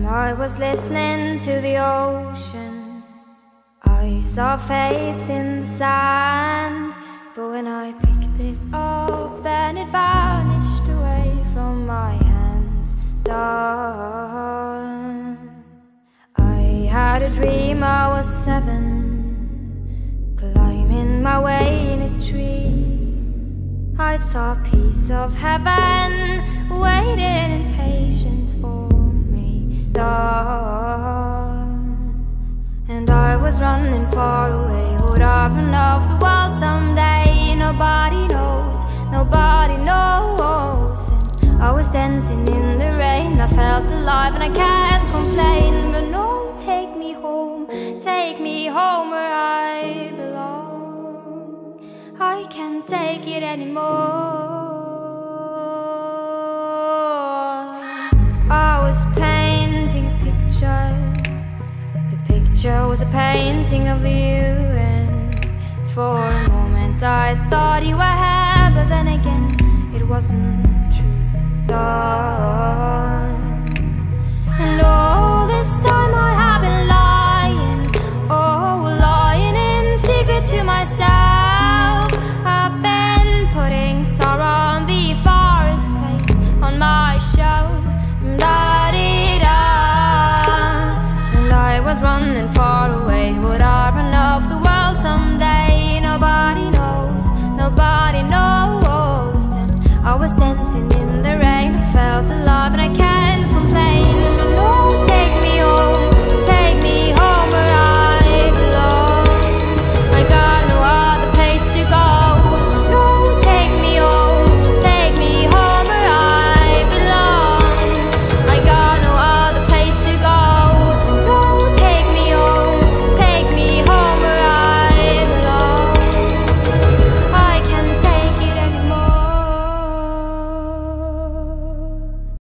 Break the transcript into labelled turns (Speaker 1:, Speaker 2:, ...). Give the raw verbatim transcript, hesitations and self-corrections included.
Speaker 1: I was listening to the ocean, I saw a face in the sand. But when I picked it up, then it vanished away from my hands. Done. I had a dream I was seven, climbing my way in a tree. I saw a piece of heaven waiting impatient for me. Done. And I was running far away, would I run off the world someday? Nobody knows, nobody knows. And I was dancing in the rain, I felt alive and I can't complain. But no, take me home, take me home where I belong. I can't take it anymore. I was painting a picture, the picture was a painting of you. And for a moment I thought you were here, but then again it wasn't true. Done. And all this time I have been lying, oh, lying in secret to myself. I've been putting sorrow on the forest place on my shelf. Da-dee-da. And I was running far away, would I run off the world someday? Nobody knows, nobody knows. And I was dancing in the rain, I felt